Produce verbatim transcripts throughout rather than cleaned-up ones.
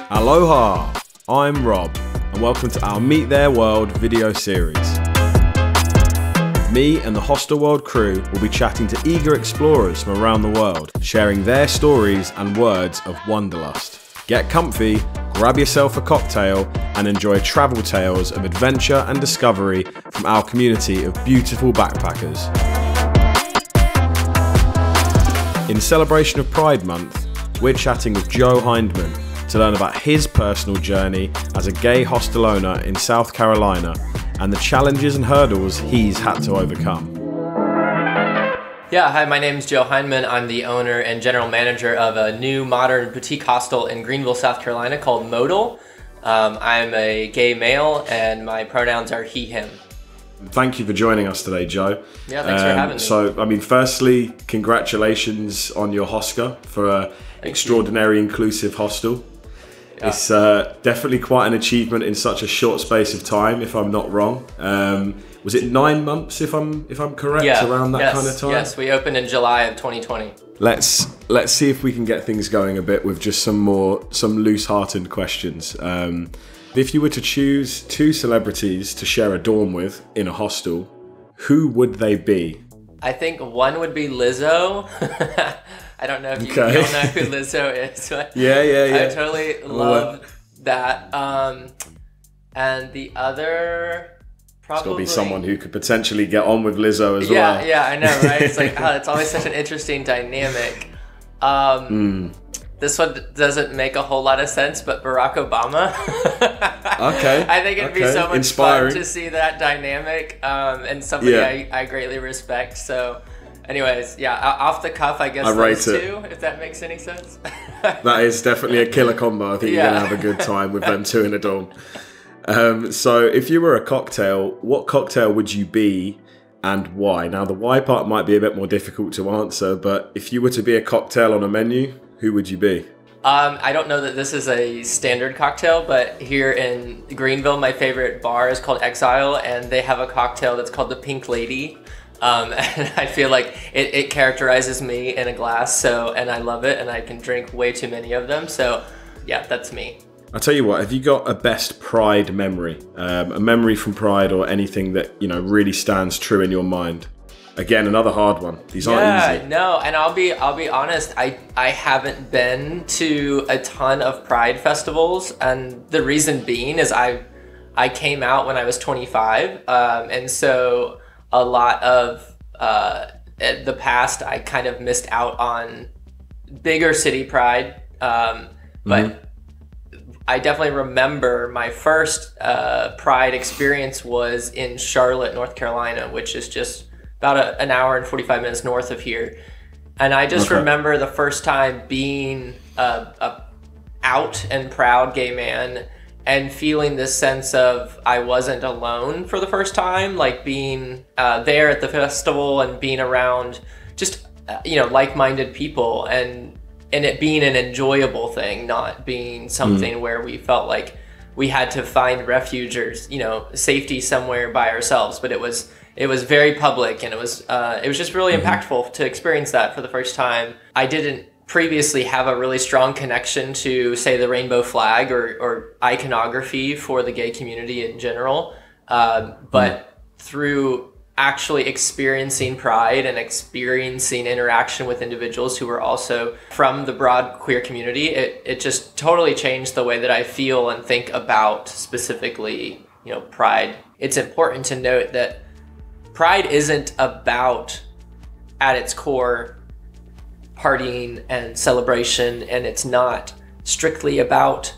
Aloha, I'm Rob, and welcome to our Meet Their World video series. Me and the Hostelworld crew will be chatting to eager explorers from around the world, sharing their stories and words of wanderlust. Get comfy, grab yourself a cocktail, and enjoy travel tales of adventure and discovery from our community of beautiful backpackers. In celebration of Pride Month, we're chatting with Joe Hindman to learn about his personal journey as a gay hostel owner in South Carolina and the challenges and hurdles he's had to overcome. Yeah, hi, my name is Joe Hindman. I'm the owner and general manager of a new modern boutique hostel in Greenville, South Carolina called Modal. Um, I'm a gay male and my pronouns are he, him. Thank you for joining us today, Joe. Yeah, thanks um, for having me. So, I mean, firstly, congratulations on your Hoscar for an extraordinary inclusive hostel. Yeah. It's uh, definitely quite an achievement in such a short space of time, if I'm not wrong. Um, was it nine months, if I'm if I'm correct, yeah. around that yes. kind of time? Yes, we opened in July of twenty twenty. Let's let's see if we can get things going a bit with just some more some loose-hearted questions. Um, if you were to choose two celebrities to share a dorm with in a hostel, who would they be? I think one would be Lizzo. I don't know if you, okay. you don't know who Lizzo is, but yeah, yeah, yeah. I totally love well, that. Um, and the other, probably... It's got to be someone who could potentially get on with Lizzo as yeah, well. Yeah, I know, right? It's like, oh, it's always such an interesting dynamic. Um, mm. This one doesn't make a whole lot of sense, but Barack Obama. Okay. I think it'd okay. be so much Inspiring. fun to see that dynamic, um, and somebody yeah. I, I greatly respect. So, anyways, yeah, off the cuff, I guess I those rate two, if that makes any sense. That is definitely a killer combo. I think yeah. you're going to have a good time with them two in a dorm. Um, so, if you were a cocktail, what cocktail would you be and why? Now, the why part might be a bit more difficult to answer, but if you were to be a cocktail on a menu, who would you be? Um, I don't know that this is a standard cocktail, but here in Greenville, my favorite bar is called Exile, and they have a cocktail that's called the Pink Lady. Um, and I feel like it, it characterizes me in a glass, so, and I love it, and I can drink way too many of them. So, yeah, that's me. I'll tell you what, have you got a best Pride memory? Um, a memory from Pride or anything that, you know, really stands true in your mind? Again, another hard one. These aren't yeah, easy. no, and I'll be I'll be honest. I I haven't been to a ton of Pride festivals, and the reason being is I I came out when I was twenty-five, um, and so a lot of uh, the past I kind of missed out on bigger city Pride, um, but. Mm-hmm. I definitely remember my first uh, Pride experience was in Charlotte, North Carolina, which is just about a, an hour and forty-five minutes north of here. And I just okay. remember the first time being a, a out and proud gay man and feeling this sense of I wasn't alone for the first time, like being uh, there at the festival and being around just, uh, you know, like-minded people and and it being an enjoyable thing, not being something mm. where we felt like we had to find refuge or, you know, safety somewhere by ourselves. But it was it was very public, and it was uh, it was just really mm-hmm. impactful to experience that for the first time. I didn't previously have a really strong connection to, say, the rainbow flag or, or iconography for the gay community in general. Uh, but mm. through actually experiencing Pride and experiencing interaction with individuals who were also from the broad queer community, it, it just totally changed the way that I feel and think about specifically, you know, Pride. It's important to note that Pride isn't about, at its core, partying and celebration, and it's not strictly about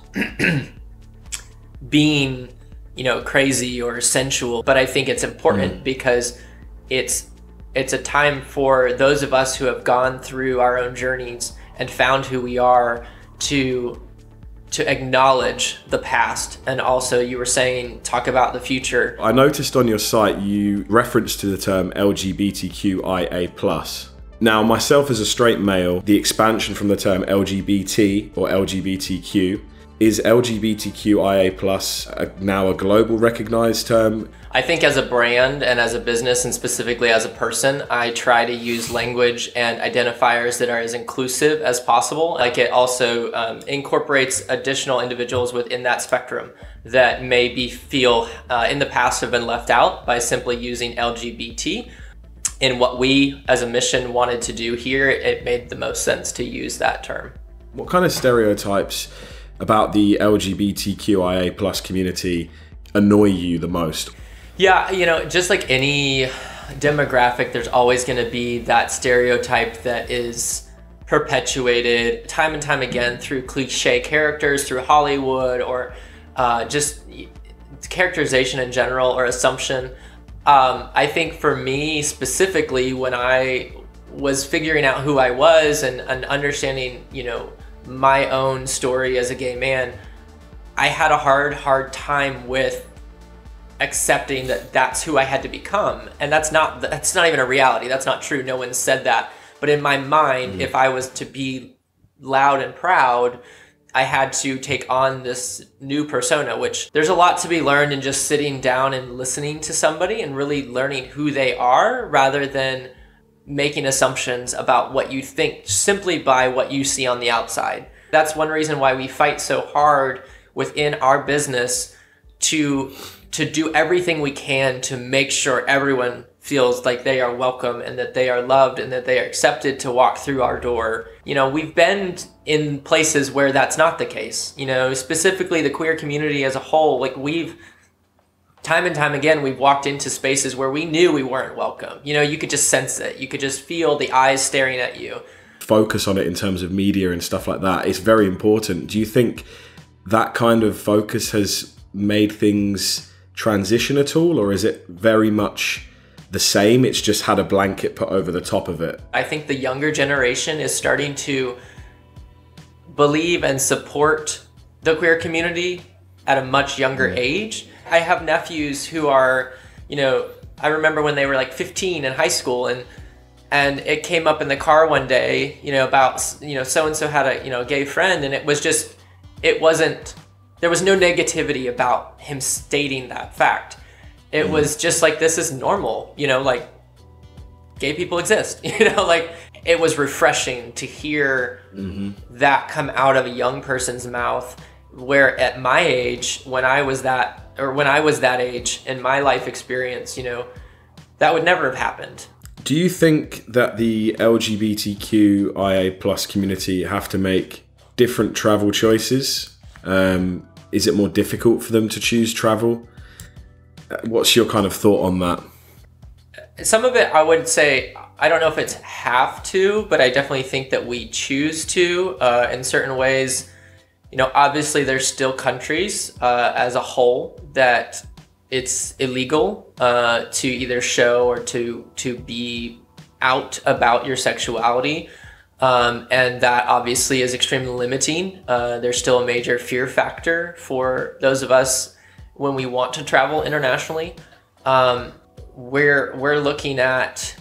being, you know, crazy or sensual, but I think it's important mm. because it's it's a time for those of us who have gone through our own journeys and found who we are to to acknowledge the past, and also, you were saying, talk about the future. I noticed on your site you referenced to the term L G B T Q I A plus. Now, myself as a straight male, the expansion from the term L G B T or L G B T Q Is L G B T Q I A plus now a global recognized term? I think as a brand and as a business and specifically as a person, I try to use language and identifiers that are as inclusive as possible. Like it also um, incorporates additional individuals within that spectrum that maybe feel uh, in the past have been left out by simply using L G B T. In what we as a mission wanted to do here, it made the most sense to use that term. What kind of stereotypes about the L G B T Q I A plus community annoy you the most? Yeah, you know, just like any demographic, there's always going to be that stereotype that is perpetuated time and time again through cliche characters, through Hollywood, or uh, just characterization in general or assumption. Um, I think for me specifically, when I was figuring out who I was and, and understanding, you know, my own story as a gay man, I had a hard, hard time with accepting that that's who I had to become. And that's not, that's not even a reality. That's not true. No one said that. But in my mind, mm-hmm. if I was to be loud and proud, I had to take on this new persona, which there's a lot to be learned in just sitting down and listening to somebody and really learning who they are rather than making assumptions about what you think simply by what you see on the outside. That's one reason why we fight so hard within our business to to do everything we can to make sure everyone feels like they are welcome and that they are loved and that they are accepted to walk through our door. You know, we've been in places where that's not the case. You know, specifically the queer community as a whole, like we've time and time again, we've walked into spaces where we knew we weren't welcome. You know, you could just sense it. You could just feel the eyes staring at you. Focus on it in terms of media and stuff like that. It's very important. Do you think that kind of focus has made things transition at all, or is it very much the same? It's just had a blanket put over the top of it. I think the younger generation is starting to believe and support the queer community at a much younger yeah. age. I have nephews who are, you know, I remember when they were like fifteen in high school, and and it came up in the car one day, you know, about, you know, so-and-so had a, you know, gay friend, and it was just, it wasn't, there was no negativity about him stating that fact. It mm. was just like, this is normal, you know, like gay people exist, you know, like it was refreshing to hear mm-hmm. that come out of a young person's mouth, where at my age, when I was that, or when I was that age in my life experience, you know, that would never have happened. Do you think that the L G B T Q I A plus community have to make different travel choices? Um, is it more difficult for them to choose travel? What's your kind of thought on that? Some of it, I would say, I don't know if it's have to, but I definitely think that we choose to uh, in certain ways. You know, obviously there's still countries uh, as a whole that it's illegal uh, to either show or to to be out about your sexuality. Um, and that obviously is extremely limiting. Uh, there's still a major fear factor for those of us when we want to travel internationally. Um, we're, we're looking at,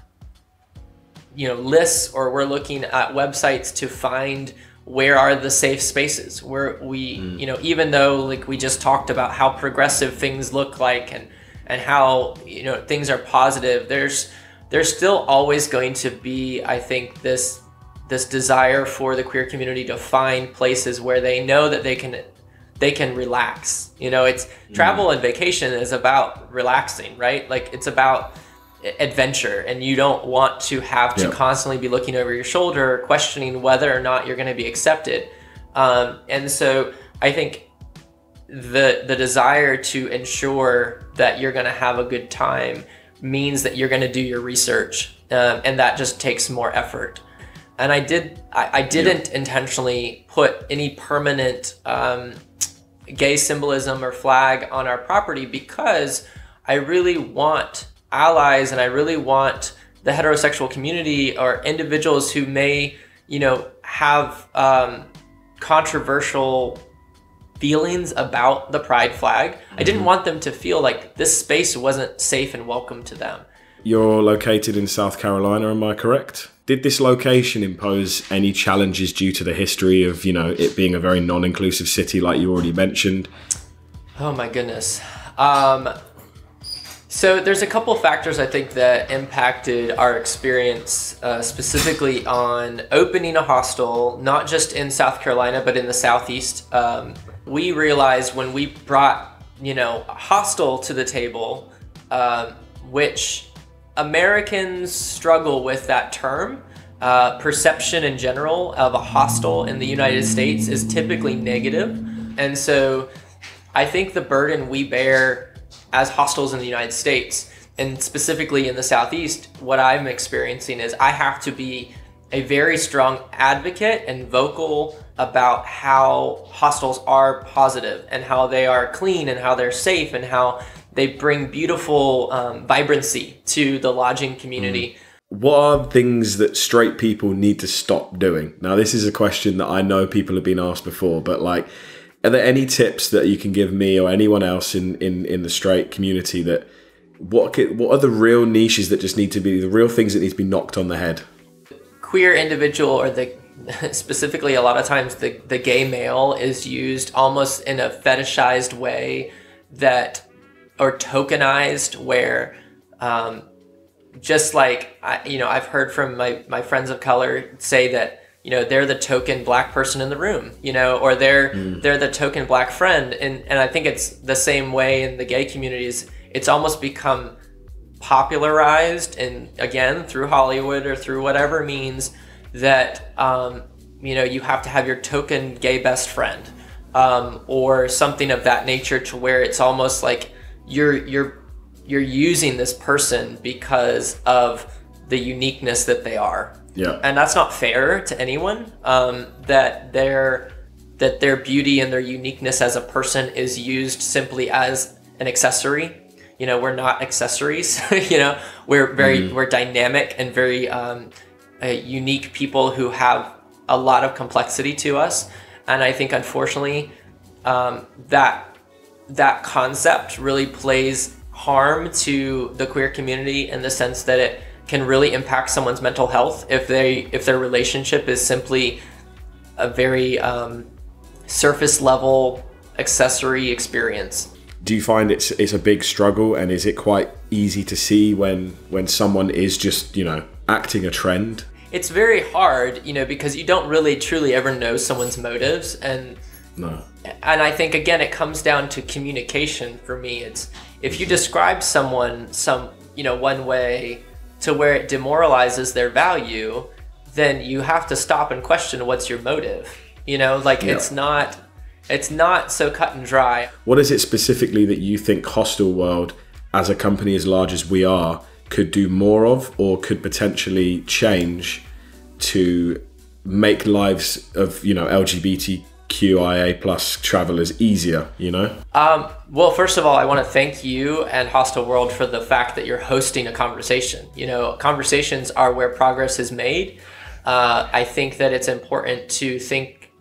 you know, lists, or we're looking at websites to find where are the safe spaces where we, mm. you know, even though like we just talked about how progressive things look like and, and how, you know, things are positive, there's, there's still always going to be, I think, this, this desire for the queer community to find places where they know that they can, they can relax. You know, it's mm. travel and vacation is about relaxing, right? Like it's about adventure, and you don't want to have to yep. constantly be looking over your shoulder, questioning whether or not you're going to be accepted. Um, and so I think the the desire to ensure that you're going to have a good time means that you're going to do your research, um, and that just takes more effort. And I did I, I didn't yep. intentionally put any permanent um, gay symbolism or flag on our property, because I really want allies, and I really want the heterosexual community or individuals who may, you know, have um, controversial feelings about the pride flag. Mm-hmm. I didn't want them to feel like this space wasn't safe and welcome to them. You're located in South Carolina, am I correct? Did this location impose any challenges due to the history of, you know, it being a very non-inclusive city, like you already mentioned? Oh my goodness. Um, so there's a couple of factors I think that impacted our experience, uh, specifically on opening a hostel, not just in South Carolina, but in the Southeast. Um, we realized when we brought, you know, a hostel to the table, um, which Americans struggle with that term. Uh, perception in general of a hostel in the United States is typically negative. And so I think the burden we bear as hostels in the United States, and specifically in the Southeast, what I'm experiencing is I have to be a very strong advocate and vocal about how hostels are positive and how they are clean and how they're safe and how they bring beautiful um, vibrancy to the lodging community. What are things that straight people need to stop doing? Now, this is a question that I know people have been asked before, but like, are there any tips that you can give me or anyone else in, in, in the straight community that what could, what are the real niches that just need to be, the real things that need to be knocked on the head? Queer individual, or the specifically a lot of times the, the gay male is used almost in a fetishized way that, or tokenized, where um, just like, I, you know, I've heard from my, my friends of color say that, you know, they're the token black person in the room, you know, or they're mm. they're the token black friend. And, and I think it's the same way in the gay communities. It's almost become popularized, and again, through Hollywood or through whatever means, that, um, you know, you have to have your token gay best friend, um, or something of that nature, to where it's almost like you're you're you're using this person because of the uniqueness that they are. Yeah. And that's not fair to anyone, um, that their that their beauty and their uniqueness as a person is used simply as an accessory. You know, we're not accessories. You know, we're very mm. we're dynamic and very um, uh, unique people who have a lot of complexity to us. And I think, unfortunately, um, that that concept really plays harm to the queer community, in the sense that it can really impact someone's mental health if they if their relationship is simply a very um, surface level accessory experience. Do you find it's it's a big struggle, and is it quite easy to see when when someone is just, you know, acting a trend? It's very hard, you know, because you don't really truly ever know someone's motives, and no. And I think, again, it comes down to communication for me. It's if you describe someone some, you know, one way to where it demoralizes their value, then you have to stop and question what's your motive. You know, like yeah. it's not it's not so cut and dry. What is it specifically that you think Hostelworld, as a company as large as we are, could do more of, or could potentially change to make lives of, you know, L G B T Q I A plus travelers easier, you know? Um, well, first of all, I want to thank you and Hostelworld for the fact that you're hosting a conversation. You know, conversations are where progress is made. Uh, I think that it's important to think,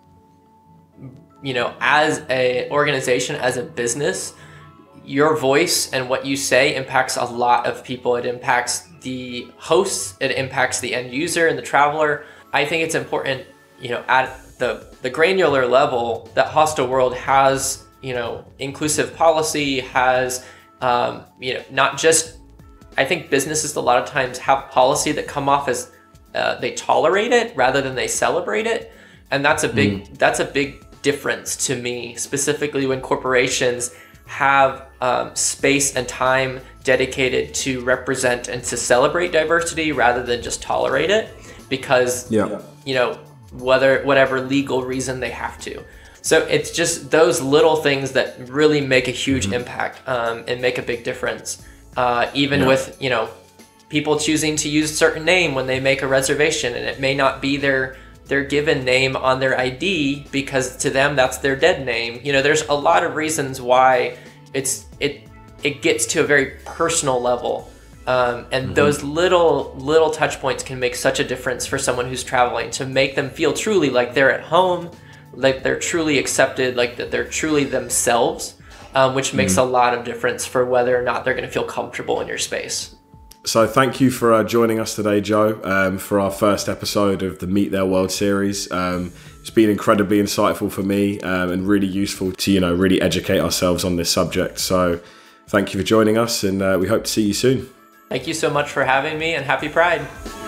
you know, as an organization, as a business, your voice and what you say impacts a lot of people. It impacts the hosts, it impacts the end user and the traveler. I think it's important, you know, at the the granular level, that Hostelworld has, you know, inclusive policy, has, um, you know, not just, I think businesses a lot of times have policy that come off as uh, they tolerate it rather than they celebrate it. And that's a big, mm. that's a big difference to me, specifically when corporations have um, space and time dedicated to represent and to celebrate diversity rather than just tolerate it, because, yeah. you know, whether whatever legal reason they have to. So it's just those little things that really make a huge mm-hmm. impact um, and make a big difference. Uh, even yeah. with, you know, people choosing to use a certain name when they make a reservation, and it may not be their their given name on their I D, because to them that's their dead name. You know, there's a lot of reasons why it's it it gets to a very personal level. Um, and mm-hmm. those little little touch points can make such a difference for someone who's traveling, to make them feel truly like they're at home, like they're truly accepted, like that they're truly themselves, um, which makes mm-hmm. a lot of difference for whether or not they're going to feel comfortable in your space. So thank you for uh, joining us today, Joe, um, for our first episode of the Meet Their World series. Um, it's been incredibly insightful for me um, and really useful to, you know, really educate ourselves on this subject. So thank you for joining us, and uh, we hope to see you soon. Thank you so much for having me, and happy Pride.